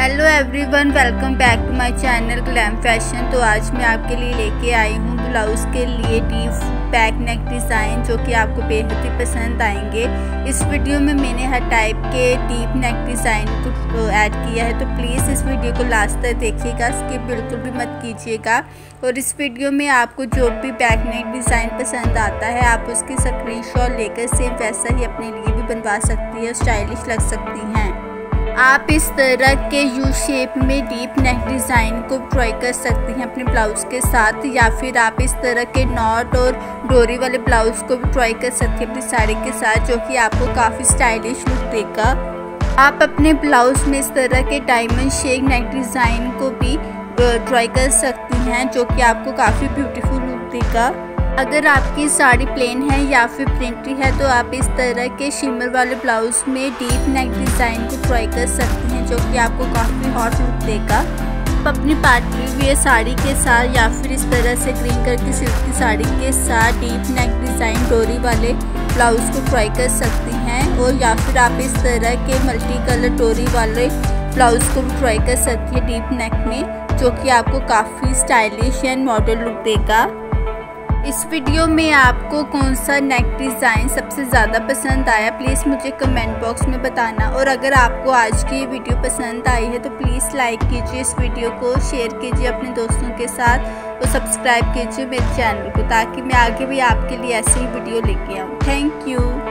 Hello everyone, welcome back to my channel glam fashion. तो आज मैं आपके लिए लेके आई हूँ ब्लाउज़ के लिए डीप बैक नेक डिज़ाइन, जो कि आपको बेहद ही पसंद आएंगे। इस वीडियो में मैंने हर टाइप के डीप नेक डिज़ाइन को ऐड किया है, तो प्लीज़ इस वीडियो को लास्ट तक देखिएगा, स्किप बिल्कुल भी मत कीजिएगा। और इस वीडियो में आपको जो भी बैक नेक डिज़ाइन पसंद आता है, आप उसकी स्क्रीनशॉट लेकर सेम वैसा ही अपने लिए भी बनवा सकती है, स्टाइलिश लग सकती हैं। आप इस तरह के यू शेप में डीप नेक डिज़ाइन को ट्राई कर सकती हैं अपने ब्लाउज़ के साथ, या फिर आप इस तरह के नॉट और डोरी वाले ब्लाउज़ को भी ट्राई कर सकती हैं अपनी साड़ी के साथ, जो कि आपको काफ़ी स्टाइलिश लुक देगा। आप अपने ब्लाउज़ में इस तरह के डायमंड शेप नेक डिज़ाइन को भी ट्राई कर सकती हैं, जो कि आपको काफ़ी ब्यूटीफुल लुक देगा। अगर आपकी साड़ी प्लेन है या फिर प्रिंटी है, तो आप इस तरह के शिमर वाले ब्लाउज में डीप नेक डिज़ाइन को ट्राई कर सकती हैं, जो कि आपको काफ़ी हॉट लुक देगा। आप अपनी पार्टी वेयर साड़ी के साथ या फिर इस तरह से ग्रीन कलर की सिल्क की साड़ी के साथ डीप नेक डिज़ाइन डोरी वाले ब्लाउज को ट्राई कर सकती हैं, और या फिर आप इस तरह के मल्टी कलर डोरी वाले ब्लाउज को भी ट्राई कर सकती है डीप नेक में, जो कि आपको काफ़ी स्टाइलिश एंड मॉडर्न लुक देगा। इस वीडियो में आपको कौन सा नेक डिज़ाइन सबसे ज़्यादा पसंद आया, प्लीज़ मुझे कमेंट बॉक्स में बताना। और अगर आपको आज की वीडियो पसंद आई है, तो प्लीज़ लाइक कीजिए इस वीडियो को, शेयर कीजिए अपने दोस्तों के साथ और सब्सक्राइब कीजिए मेरे चैनल को, ताकि मैं आगे भी आपके लिए ऐसी ही वीडियो लेके आऊँ। Thank you.